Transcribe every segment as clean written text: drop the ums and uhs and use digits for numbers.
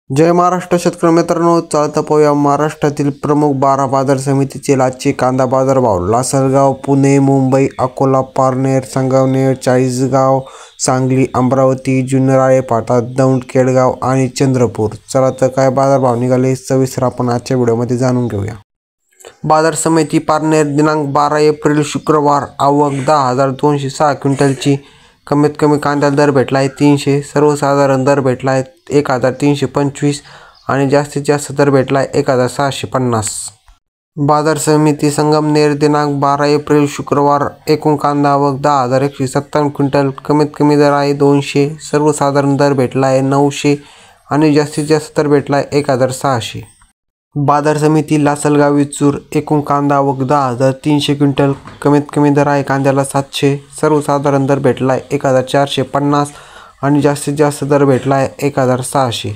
जय महाराष्ट्र शेतकरी मित्रांनो, चालता पाहूया महाराष्ट्रातील प्रमुख 12 बाजार समितीचे आजचे कांदा बाजार भाव. लासलगाव, पुणे, मुंबई, अकोला, पारनेर, संगमनेर, चाळीसगाव, सांगली, अमरावती, जुन्नर, आळेफाटा, दौंड, केडगाव आणि चंद्रपूर. चला तर काय बाजार भाव निघाले सविस्तर आपण आजच्या व्हिडिओमध्ये जाणून घेऊया. बाजार समिती पारनेर दिनांक 12 एप्रिल शुक्रवार. आवक 10,206 क्विंटलची. कमीत कमी कांद्याला दर भेटला आहे 300, सर्वसाधारण दर भेटला आहे 1,325 आणि जास्तीत जास्त दर भेटला आहे 1,650. बाजार समिती संगमनेर दिनांक 12 एप्रिल शुक्रवार. एकूण कांदा आवक 10,157 क्विंटल. कमीत कमी दर आहे 200, सर्वसाधारण दर भेटला आहे 900 आणि जास्तीत जास्त दर भेटला आहे 1,600. बाजार समिती लासलगाव विचूर. एकूण कांदा आवक 10,300 क्विंटल. कमीत कमी दर आहे कांद्याला 700, सर्वसाधारण दर भेटला आहे 1,450 आणि जास्तीत जास्त दर भेटला आहे 1,600.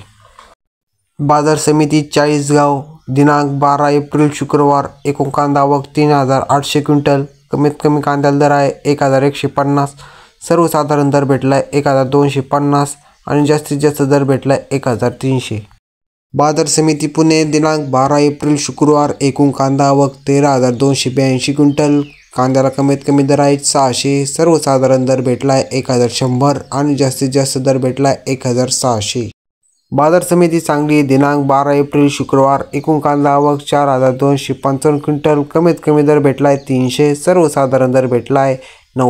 बाजार समिती चाळीसगाव दिनांक 12 एप्रिल शुक्रवार. एकूण कांदा आवक 3,800 क्विंटल. कमीत कमी कांद्याला दर आहे 1,150, सर्वसाधारण दर भेटला आहे 1,250 आणि जास्तीत जास्त दर भेटला आहे 1,300. बाजार समिती पुणे दिनांक 12 एप्रिल शुक्रवार. एकूण कांदा आवक 13,282 क्विंटल. कांद्याला कमीत कमी दर आहे 600, सर्वसाधारण दर भेटला आहे 1,100 आणि जास्तीत जास्त दर भेटला आहे 1,600. बाजार समिती सांगली दिनांक 12 एप्रिल शुक्रवार. एकूण कांदा आवक 4,255 क्विंटल. कमीत कमी दर भेटला आहे 300, सर्वसाधारण दर भेटला आहे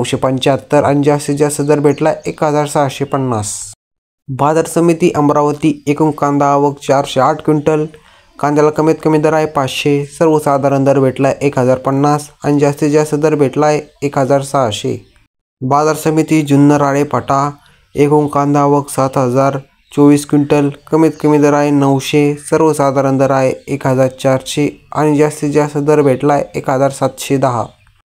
975 आणि जास्तीत जास्त दर भेटला आहे 1,650. बाजार समिती अमरावती. एकूण कांदा आवक 408 क्विंटल. कांद्याला कमीत कमी दर आहे 500, सर्वसाधारण दर भेटला आहे 1,050 आणि जास्तीत जास्त दर भेटला आहे 1,600. बाजार समिती जुन्नर आळेफाटा. एकूण कांदा आवक 7,024 क्विंटल. कमीत कमी दर आहे 900, सर्वसाधारण दर आहे 1,400 आणि जास्तीत जास्त दर भेटला आहे 1,710.